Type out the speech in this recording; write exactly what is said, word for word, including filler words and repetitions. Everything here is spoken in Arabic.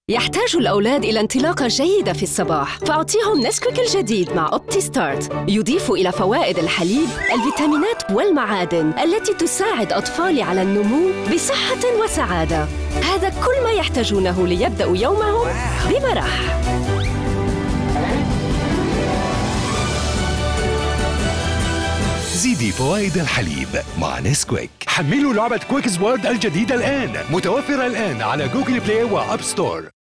يحتاج الأولاد إلى انطلاقة جيدة في الصباح، فأعطيهم نسكويك الجديد مع أوبتي ستارت. يضيف إلى فوائد الحليب الفيتامينات والمعادن التي تساعد أطفالي على النمو بصحة وسعادة. هذا كل ما يحتاجونه ليبدأوا يومهم بمرح. زيدي فوائد الحليب مع نسكويك. حملوا لعبة كويكز وورد الجديدة الآن، متوفرة الآن على جوجل بلاي وأب ستور.